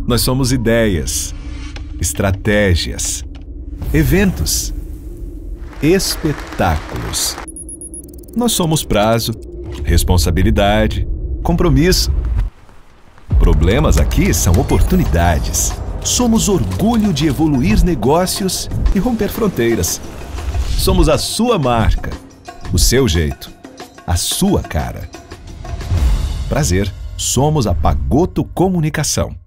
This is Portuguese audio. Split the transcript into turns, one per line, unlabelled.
Nós somos ideias, estratégias, eventos, espetáculos. Nós somos prazo, responsabilidade, compromisso. Problemas aqui são oportunidades. Somos orgulho de evoluir negócios e romper fronteiras. Somos a sua marca, o seu jeito, a sua cara. Prazer, somos a Pagotto Comunicação.